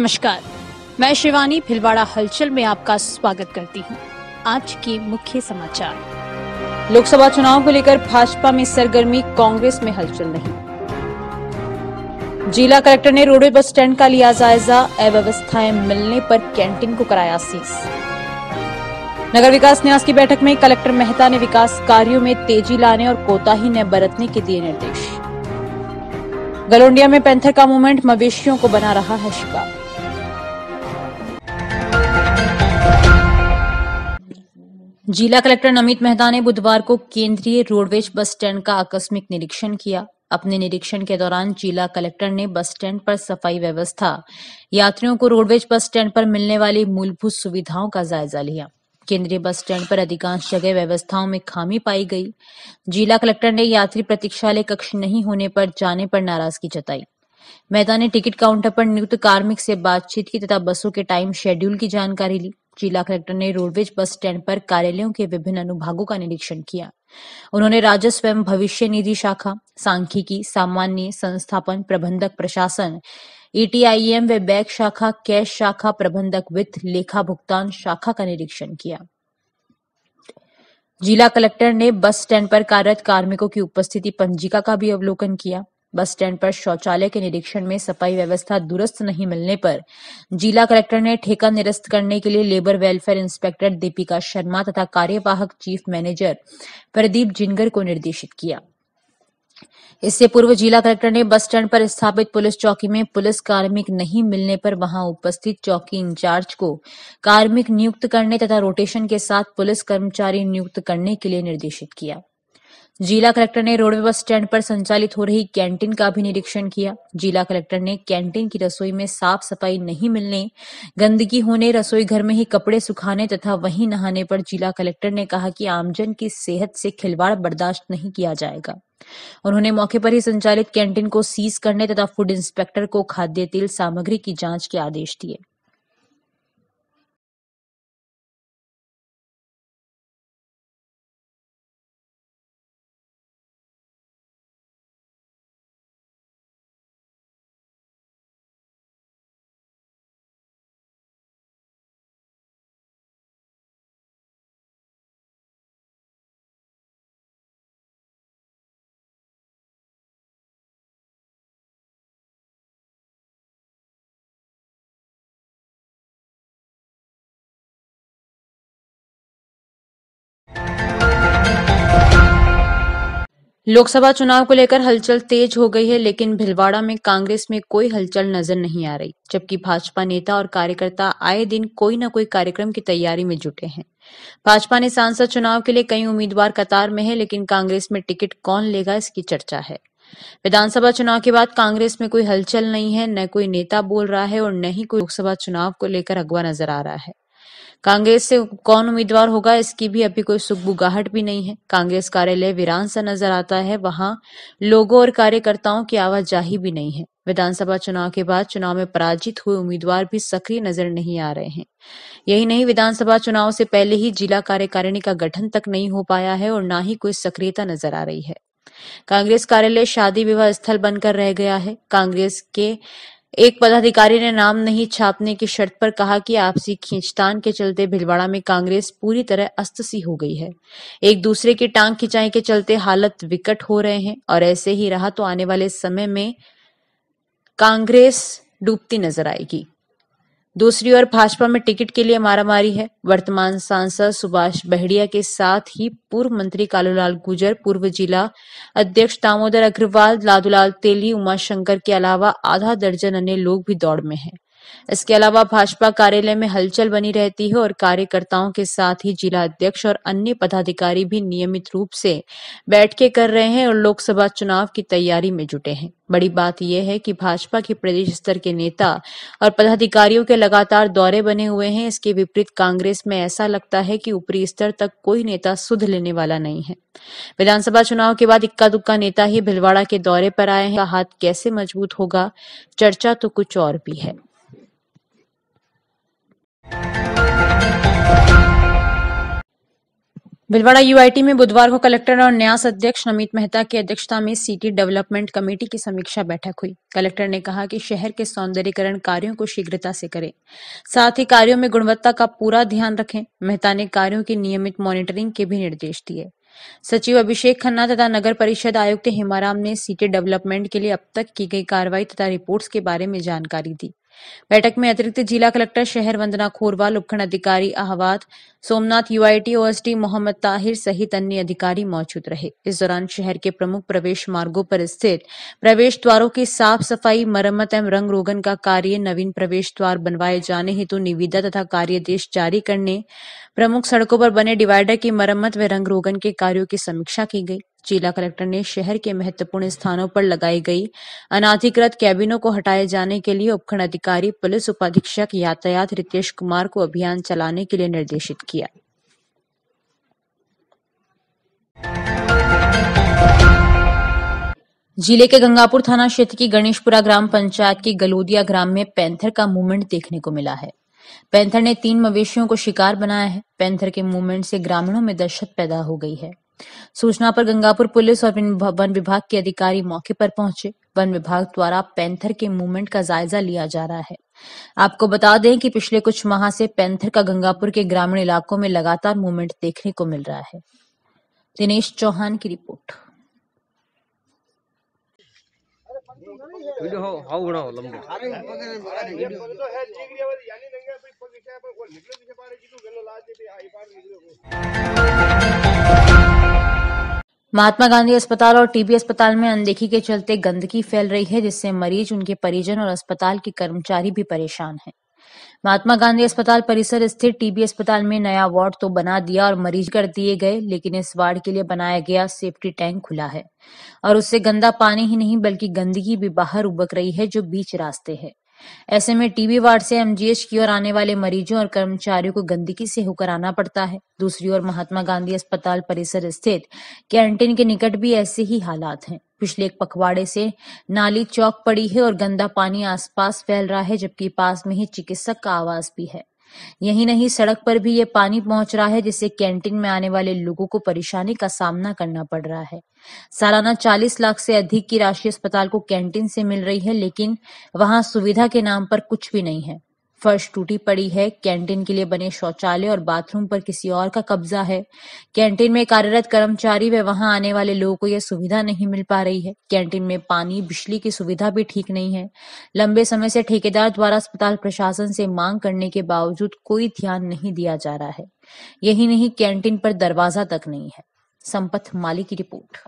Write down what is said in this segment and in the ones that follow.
नमस्कार, मैं शिवानी भिलवाड़ा हलचल में आपका स्वागत करती हूं। आज के मुख्य समाचार। लोकसभा चुनाव को लेकर भाजपा में सरगर्मी, कांग्रेस में हलचल नहीं। जिला कलेक्टर ने रोडवे बस स्टैंड का लिया जायजा, अव्यवस्थाएं मिलने पर कैंटीन को कराया सीज। नगर विकास न्यास की बैठक में कलेक्टर मेहता ने विकास कार्यों में तेजी लाने और कोताही न बरतने के दिए निर्देश। गलोंडिया में पैंथर का मूवमेंट मवेशियों को बना रहा है शिकार। जिला कलेक्टर नमित मेहता ने बुधवार को केंद्रीय रोडवेज बस स्टैंड का आकस्मिक निरीक्षण किया। अपने निरीक्षण के दौरान जिला कलेक्टर ने बस स्टैंड पर सफाई व्यवस्था, यात्रियों को रोडवेज बस स्टैंड पर मिलने वाली मूलभूत सुविधाओं का जायजा लिया। केंद्रीय बस स्टैंड पर अधिकांश जगह व्यवस्थाओं में खामी पाई गई। जिला कलेक्टर ने यात्री प्रतीक्षालय कक्ष नहीं होने पर जाने पर नाराजगी जताई। मेहता ने टिकट काउंटर पर नियुक्त कार्मिक से बातचीत की तथा बसों के टाइम शेड्यूल की जानकारी ली। जिला कलेक्टर ने रोडवेज बस स्टैंड पर कार्यालयों के विभिन्न अनुभागों का निरीक्षण किया। उन्होंने राजस्व एवं भविष्य निधि शाखा, सांख्यिकी, सामान्य, संस्थापन, प्रबंधक प्रशासन, ETIM व बैंक शाखा, कैश शाखा, प्रबंधक वित्त, लेखा भुगतान शाखा का निरीक्षण किया। जिला कलेक्टर ने बस स्टैंड पर कार्यरत कार्मिकों की उपस्थिति पंजिका का भी अवलोकन किया। बस स्टैंड पर शौचालय के निरीक्षण में सफाई व्यवस्था दुरुस्त नहीं मिलने पर जिला कलेक्टर ने ठेका निरस्त करने के लिए labour welfare inspector Deepika Sharma तथा कार्यवाहक चीफ मैनेजर प्रदीप जिनगर को निर्देशित किया। इससे पूर्व जिला कलेक्टर ने बस स्टैंड पर स्थापित पुलिस चौकी में पुलिस कार्मिक नहीं मिलने पर वहां उपस्थित चौकी इंचार्ज को कार्मिक नियुक्त करने तथा रोटेशन के साथ पुलिस कर्मचारी नियुक्त करने के लिए निर्देशित किया। जिला कलेक्टर ने रोडवे बस स्टैंड पर संचालित हो रही कैंटीन का भी निरीक्षण किया। जिला कलेक्टर ने कैंटीन की रसोई में साफ सफाई नहीं मिलने, गंदगी होने, रसोई घर में ही कपड़े सुखाने तथा वहीं नहाने पर जिला कलेक्टर ने कहा कि आमजन की सेहत से खिलवाड़ बर्दाश्त नहीं किया जाएगा। उन्होंने मौके पर ही संचालित कैंटीन को सीज करने तथा फूड इंस्पेक्टर को खाद्य तेल सामग्री की जांच के आदेश दिए। लोकसभा चुनाव को लेकर हलचल तेज हो गई है, लेकिन भिलवाड़ा में कांग्रेस में कोई हलचल नजर नहीं आ रही, जबकि भाजपा नेता और कार्यकर्ता आए दिन कोई न कोई कार्यक्रम की तैयारी में जुटे हैं। भाजपा ने सांसद चुनाव के लिए कई उम्मीदवार कतार में है, लेकिन कांग्रेस में टिकट कौन लेगा इसकी चर्चा है। विधानसभा चुनाव के बाद कांग्रेस में कोई हलचल नहीं है, न कोई नेता बोल रहा है और न ही कोई लोकसभा चुनाव को लेकर अगवा नजर आ रहा है। कांग्रेस से कौन उम्मीदवार होगा इसकी भी अभी कोई सुगबुगाहट भी नहीं है। कांग्रेस कार्यालय वीरान सा नजर आता है, वहां लोगों और कार्यकर्ताओं की आवाजाही भी नहीं है। विधानसभा चुनाव के बाद चुनाव में पराजित हुए उम्मीदवार भी सक्रिय नजर नहीं आ रहे हैं। यही नहीं, विधानसभा चुनाव से पहले ही जिला कार्यकारिणी का गठन तक नहीं हो पाया है और न ही कोई सक्रियता नजर आ रही है। कांग्रेस कार्यालय शादी विवाह स्थल बनकर रह गया है। कांग्रेस के एक पदाधिकारी ने नाम नहीं छापने की शर्त पर कहा कि आपसी खींचतान के चलते भिलवाड़ा में कांग्रेस पूरी तरह अस्त सी हो गई है। एक दूसरे की टांग खिंचाई के चलते हालत विकट हो रहे हैं और ऐसे ही रहा तो आने वाले समय में कांग्रेस डूबती नजर आएगी। दूसरी ओर भाजपा में टिकट के लिए मारामारी है। वर्तमान सांसद सुभाष बहड़िया के साथ ही पूर्व मंत्री कालूलाल गुर्जर, पूर्व जिला अध्यक्ष दामोदर अग्रवाल, लादूलाल तेली, उमाशंकर के अलावा आधा दर्जन अन्य लोग भी दौड़ में हैं। इसके अलावा भाजपा कार्यालय में हलचल बनी रहती है और कार्यकर्ताओं के साथ ही जिला अध्यक्ष और अन्य पदाधिकारी भी नियमित रूप से बैठकें कर रहे हैं और लोकसभा चुनाव की तैयारी में जुटे हैं। बड़ी बात यह है कि भाजपा के प्रदेश स्तर के नेता और पदाधिकारियों के लगातार दौरे बने हुए हैं। इसके विपरीत कांग्रेस में ऐसा लगता है कि ऊपरी स्तर तक कोई नेता सुध लेने वाला नहीं है। विधानसभा चुनाव के बाद इक्का दुक्का नेता ही भिलवाड़ा के दौरे पर आए हैं। हाथ कैसे मजबूत होगा, चर्चा तो कुछ और भी है। भीलवाड़ा यूआईटी में बुधवार को कलेक्टर और न्यास अध्यक्ष नमित मेहता की अध्यक्षता में सिटी डेवलपमेंट कमेटी की समीक्षा बैठक हुई। कलेक्टर ने कहा कि शहर के सौंदर्यीकरण कार्यों को शीघ्रता से करें, साथ ही कार्यों में गुणवत्ता का पूरा ध्यान रखें। मेहता ने कार्यों की नियमित मॉनिटरिंग के भी निर्देश दिए। सचिव अभिषेक खन्ना तथा नगर परिषद आयुक्त हेमाराम ने सिटी डेवलपमेंट के लिए अब तक की गई कार्रवाई तथा रिपोर्ट्स के बारे में जानकारी दी। बैठक में अतिरिक्त जिला कलेक्टर शहर वंदना खोरवाल, उपखंड अधिकारी अहवाद सोमनाथ, यूआईटी ओएसडी मोहम्मद ताहिर सहित अन्य अधिकारी मौजूद रहे। इस दौरान शहर के प्रमुख प्रवेश मार्गों पर स्थित प्रवेश द्वारों की साफ सफाई, मरम्मत एवं रंग रोगन का कार्य, नवीन प्रवेश द्वार बनवाए जाने हेतु निविदा तथा कार्यादेश जारी करने, प्रमुख सड़कों पर बने डिवाइडर की मरम्मत व रंग रोगन के कार्यों की समीक्षा की गई। जिला कलेक्टर ने शहर के महत्वपूर्ण स्थानों पर लगाई गई अनाधिकृत कैबिनों को हटाए जाने के लिए उपखंड अधिकारी, पुलिस उपाधीक्षक यातायात रितेश कुमार को अभियान चलाने के लिए निर्देशित किया। जिले के गंगापुर थाना क्षेत्र की गणेशपुरा ग्राम पंचायत की गलोदिया ग्राम में पैंथर का मूवमेंट देखने को मिला है। पैंथर ने 3 मवेशियों को शिकार बनाया है। पैंथर के मूवमेंट से ग्रामीणों में दहशत पैदा हो गई है। सूचना पर गंगापुर पुलिस और वन विभाग के अधिकारी मौके पर पहुंचे। वन विभाग द्वारा पैंथर के मूवमेंट का जायजा लिया जा रहा है। आपको बता दें कि पिछले कुछ माह से पैंथर का गंगापुर के ग्रामीण इलाकों में लगातार मूवमेंट देखने को मिल रहा है। दिनेश चौहान की रिपोर्ट। महात्मा गांधी अस्पताल और टीबी अस्पताल में अनदेखी के चलते गंदगी फैल रही है, जिससे मरीज, उनके परिजन और अस्पताल के कर्मचारी भी परेशान हैं। महात्मा गांधी अस्पताल परिसर स्थित टीबी अस्पताल में नया वार्ड तो बना दिया और मरीज कर दिए गए, लेकिन इस वार्ड के लिए बनाया गया सेफ्टी टैंक खुला है और उससे गंदा पानी ही नहीं बल्कि गंदगी भी बाहर उबक रही है, जो बीच रास्ते है। ऐसे में टीबी वार्ड से एमजीएच की ओर आने वाले मरीजों और कर्मचारियों को गंदगी से होकर आना पड़ता है। दूसरी ओर महात्मा गांधी अस्पताल परिसर स्थित कैंटीन के निकट भी ऐसे ही हालात हैं। पिछले एक पखवाड़े से नाली चौक पड़ी है और गंदा पानी आसपास फैल रहा है, जबकि पास में ही चिकित्सक का आवास भी है। यही नहीं, सड़क पर भी ये पानी पहुंच रहा है, जिससे कैंटीन में आने वाले लोगों को परेशानी का सामना करना पड़ रहा है। सालाना 40 लाख से अधिक की राशि अस्पताल को कैंटीन से मिल रही है, लेकिन वहां सुविधा के नाम पर कुछ भी नहीं है। फर्श टूटी पड़ी है, कैंटीन के लिए बने शौचालय और बाथरूम पर किसी और का कब्जा है। कैंटीन में कार्यरत कर्मचारी व वहां आने वाले लोगों को यह सुविधा नहीं मिल पा रही है। कैंटीन में पानी, बिजली की सुविधा भी ठीक नहीं है। लंबे समय से ठेकेदार द्वारा अस्पताल प्रशासन से मांग करने के बावजूद कोई ध्यान नहीं दिया जा रहा है। यही नहीं, कैंटीन पर दरवाजा तक नहीं है। संपत माली की रिपोर्ट।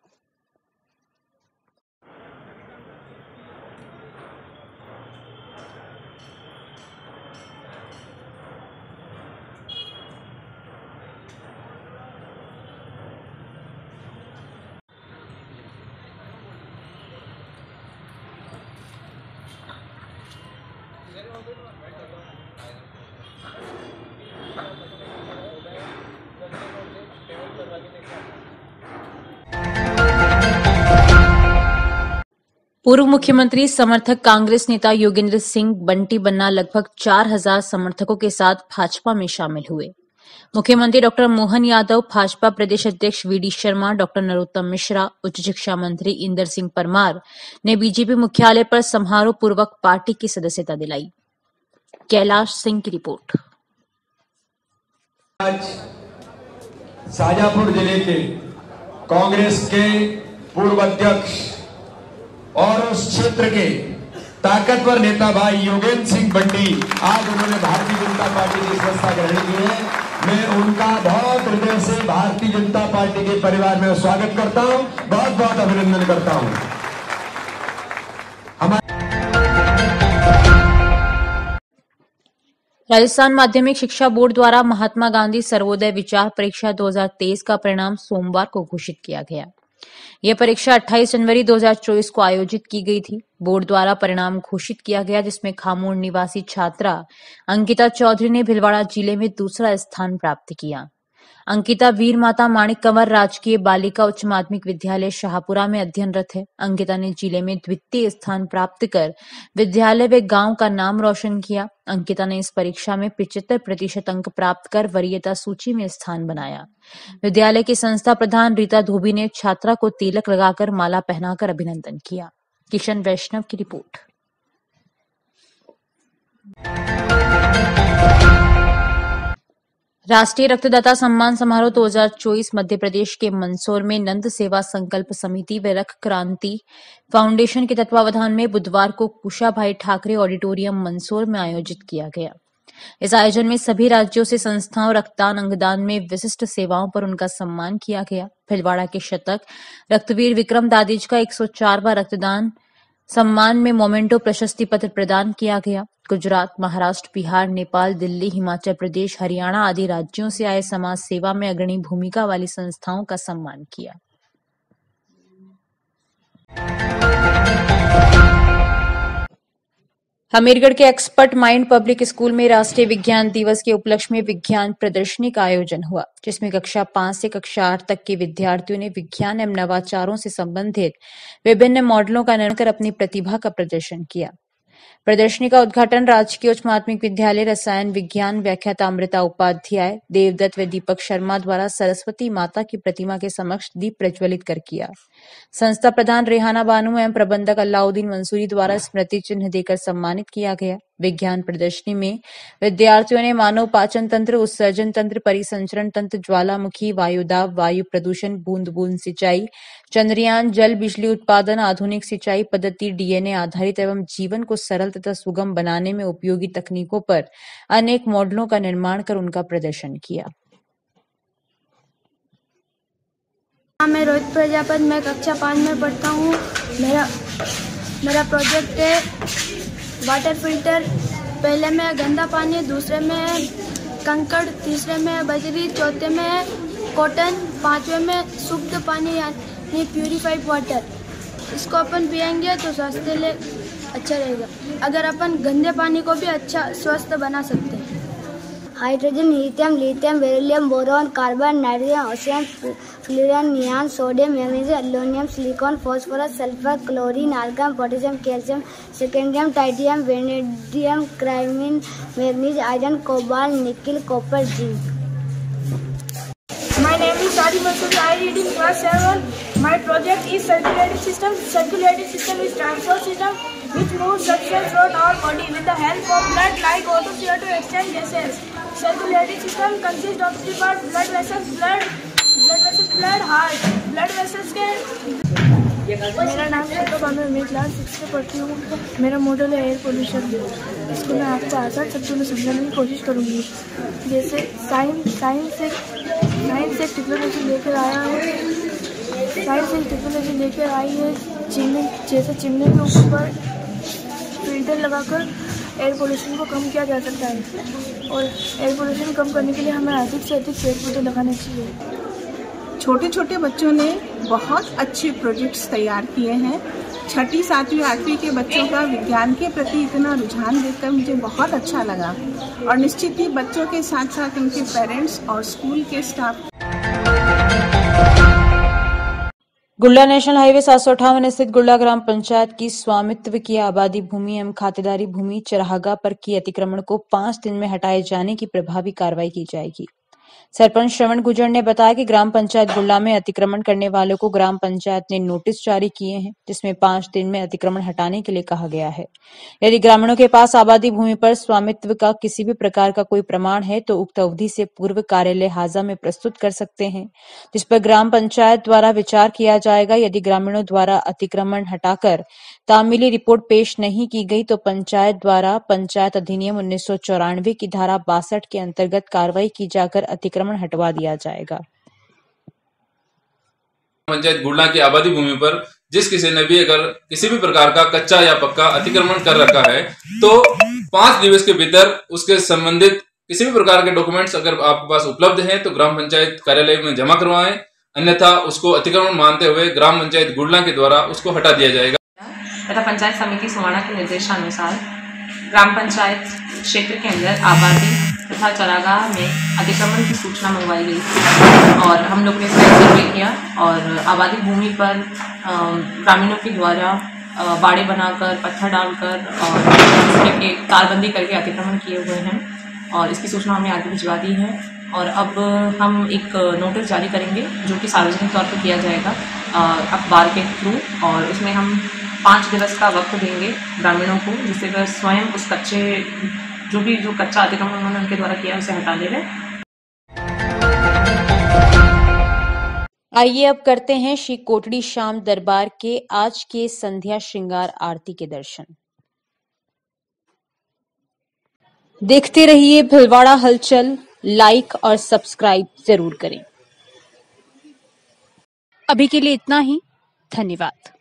पूर्व मुख्यमंत्री समर्थक कांग्रेस नेता योगेंद्र सिंह बंटी बन्ना लगभग 4000 समर्थकों के साथ भाजपा में शामिल हुए। मुख्यमंत्री डॉक्टर मोहन यादव, भाजपा प्रदेश अध्यक्ष वीडी शर्मा, डॉक्टर नरोत्तम मिश्रा, उच्च शिक्षा मंत्री इंदर सिंह परमार ने बीजेपी मुख्यालय पर समारोह पूर्वक पार्टी की सदस्यता दिलाई। कैलाश सिंह की रिपोर्ट। आज शाजापुर जिले के कांग्रेस के पूर्व अध्यक्ष और उस क्षेत्र के ताकतवर नेता भाई योगेंद्र सिंह बंटी, आज उन्होंने भारतीय जनता पार्टी की सदस्यता ग्रहण की है। मैं उनका बहुत हृदय से भारतीय जनता पार्टी के परिवार में स्वागत करता हूं, बहुत बहुत अभिनंदन करता हूं। राजस्थान माध्यमिक शिक्षा बोर्ड द्वारा महात्मा गांधी सर्वोदय विचार परीक्षा 2023 का परिणाम सोमवार को घोषित किया गया। यह परीक्षा 28 जनवरी 2024 को आयोजित की गई थी। बोर्ड द्वारा परिणाम घोषित किया गया, जिसमें खामोड़ निवासी छात्रा अंकिता चौधरी ने भीलवाड़ा जिले में दूसरा स्थान प्राप्त किया। अंकिता वीर माता माणिक कंवर राजकीय बालिका उच्च माध्यमिक विद्यालय शाहपुरा में अध्ययनरत है। अंकिता ने जिले में द्वितीय स्थान प्राप्त कर विद्यालय व गांव का नाम रोशन किया। अंकिता ने इस परीक्षा में 75% अंक प्राप्त कर वरीयता सूची में स्थान बनाया। विद्यालय की संस्था प्रधान रीता धोबी ने छात्रा को तिलक लगाकर माला पहनाकर अभिनंदन किया। किशन वैष्णव की रिपोर्ट। राष्ट्रीय रक्तदाता सम्मान समारोह 2024 मध्य प्रदेश के मंदसौर में नंद सेवा संकल्प समिति व रक्त क्रांति फाउंडेशन के तत्वावधान में बुधवार को कुशाभाई ठाकरे ऑडिटोरियम मंदसौर में आयोजित किया गया। इस आयोजन में सभी राज्यों से संस्थाओं रक्तदान अंगदान में विशिष्ट सेवाओं पर उनका सम्मान किया गया। भिलवाड़ा के शतक रक्तवीर विक्रम दादिज का 104वां रक्तदान सम्मान में मोमेंटो प्रशस्ति पत्र प्रदान किया गया। गुजरात, महाराष्ट्र, बिहार, नेपाल, दिल्ली, हिमाचल प्रदेश, हरियाणा आदि राज्यों से आए समाज सेवा में अग्रणी भूमिका वाली संस्थाओं का सम्मान किया। हमीरगढ़ के एक्सपर्ट माइंड पब्लिक स्कूल में राष्ट्रीय विज्ञान दिवस के उपलक्ष्य में विज्ञान प्रदर्शनी का आयोजन हुआ, जिसमें कक्षा 5 से कक्षा 8 तक के विद्यार्थियों ने विज्ञान एवं नवाचारों से संबंधित विभिन्न मॉडलों का निर्माण कर अपनी प्रतिभा का प्रदर्शन किया। प्रदर्शनी का उद्घाटन राजकीय उच्च माध्यमिक विद्यालय रसायन विज्ञान व्याख्याता अमृता उपाध्याय, देवदत्त व दीपक शर्मा द्वारा सरस्वती माता की प्रतिमा के समक्ष दीप प्रज्वलित कर किया। संस्था प्रधान रेहाना बानू एवं प्रबंधक अलाउद्दीन मंसूरी द्वारा स्मृति चिन्ह देकर सम्मानित किया गया। विज्ञान प्रदर्शनी में विद्यार्थियों ने मानव पाचन तंत्र, उत्सर्जन तंत्र, परिसंचरण तंत्र, ज्वालामुखी, वायुदाब, वायु प्रदूषण, बूंद बूंद सिंचाई, चंद्रयान, जल बिजली उत्पादन, आधुनिक सिंचाई पद्धति, डीएनए आधारित एवं जीवन को सरल तथा सुगम बनाने में उपयोगी तकनीकों पर अनेक मॉडलों का निर्माण कर उनका प्रदर्शन किया। मैं रोहित प्रजापति, मैं कक्षा 5 में पढ़ता हूँ। मेरा प्रोजेक्ट है वाटर फिल्टर। पहले में गंदा पानी, दूसरे में कंकड़, तीसरे में बजरी, चौथे में कॉटन, 5वें में शुद्ध पानी यानी प्यूरिफाइड वाटर। इसको अपन पिएंगे तो स्वास्थ्य के लिए अच्छा रहेगा। अगर अपन गंदे पानी को भी अच्छा स्वस्थ बना सकते हैं। Hydrogen, helium, lithium, beryllium, boron, carbon, nitrogen, oxygen, fluorine, neon, sodium, magnesium, aluminium, silicon, phosphorus, sulphur, chlorine, argon, potassium, calcium, scandium, titanium, vanadium, chromium, manganese, iron, cobalt, nickel, copper, zinc. My name is Sadi Masood. I read in class 7. My project is circulatory system. Circulatory system is transport system which moves substance throughout our body with the help of blood like O2, CO2 exchange gases. Circulatory system consists of three parts: blood vessels, blood, heart. Blood vessels के मेरा नाम शिल्पा बानू, मैं class 6 में पढ़ती हूँ। मेरा model है air pollution. इसको मैं आपको आसान शब्दों में समझाने की कोशिश करूँगी। जैसे साइंस एक टेक्नोलॉजी लेकर आया है। साइंस एक टेक्नोलॉजी लेकर आई है चिमनी के ऊपर फिल्टर लगाकर एयर पोल्यूशन को कम किया जा सकता है। और एयर पोल्यूशन कम करने के लिए हमें अधिक से अधिक पेड़ पौधे लगाने चाहिए। छोटे छोटे बच्चों ने बहुत अच्छे प्रोजेक्ट्स तैयार किए हैं। 6ठी, 7वीं, 8वीं के बच्चों का विज्ञान के प्रति इतना रुझान देखकर मुझे बहुत अच्छा लगा। और निश्चित ही बच्चों के साथ साथ उनके पेरेंट्स और स्कूल के स्टाफ। गुल्ला नेशनल हाईवे 758 स्थित गुल्ला ग्राम पंचायत की स्वामित्व की आबादी भूमि एवं खातेदारी भूमि चरागाह पर की अतिक्रमण को 5 दिन में हटाए जाने की प्रभावी कार्रवाई की जाएगी। सरपंच श्रवण गुजर ने बताया कि ग्राम पंचायत गुल्ला में अतिक्रमण करने वालों को ग्राम पंचायत ने नोटिस जारी किए हैं, जिसमें 5 दिन में अतिक्रमण हटाने के लिए कहा गया है। यदि ग्रामीणों के पास आबादी भूमि पर स्वामित्व का किसी भी प्रकार का कोई प्रमाण है तो उक्त अवधि से पूर्व कार्यालय हाजा में प्रस्तुत कर सकते हैं, जिस पर ग्राम पंचायत द्वारा विचार किया जाएगा। यदि ग्रामीणों द्वारा अतिक्रमण हटाकर तामीली रिपोर्ट पेश नहीं की गई तो पंचायत द्वारा पंचायत अधिनियम 1994 की धारा 62 के अंतर्गत कार्रवाई की जाकर अतिक्रमण हटवा दिया जाएगा। पंचायत गुल्ला की आबादी भूमि पर जिस किसी ने भी अगर किसी भी प्रकार का कच्चा या पक्का अतिक्रमण कर रखा है तो 5 दिवस के भीतर उसके संबंधित किसी भी प्रकार के डॉक्यूमेंट्स अगर आपके पास उपलब्ध हैं तो ग्राम पंचायत कार्यालय में जमा करवाएं, अन्यथा उसको अतिक्रमण मानते हुए ग्राम पंचायत गुल्ला के द्वारा उसको हटा दिया जाएगा। तथा पंचायत समिति सोहाना के निर्देशानुसार ग्राम पंचायत क्षेत्र के अंदर आबादी तथा चारागाह में अतिक्रमण की सूचना मंगवाई गई थी और हम लोग ने इसका सर्वे किया और आबादी भूमि पर ग्रामीणों के द्वारा बाड़े बनाकर, पत्थर डालकर और तारबंदी करके अतिक्रमण किए हुए हैं और इसकी सूचना हमने आगे भिजवा दी है। और अब हम एक नोटिस जारी करेंगे जो कि सार्वजनिक तौर पर किया जाएगा अखबार के थ्रू, और उसमें हम 5 दिवस का वक्त देंगे ग्रामीणों को, जिससे वह स्वयं उस जो कच्चा अतिक्रमण उन्होंने उनके द्वारा किया उसे हटा ले रहे। आइए अब करते हैं श्री कोटड़ी श्याम दरबार के आज के संध्या श्रृंगार आरती के दर्शन। देखते रहिए भिलवाड़ा हलचल, लाइक और सब्सक्राइब जरूर करें। अभी के लिए इतना ही, धन्यवाद।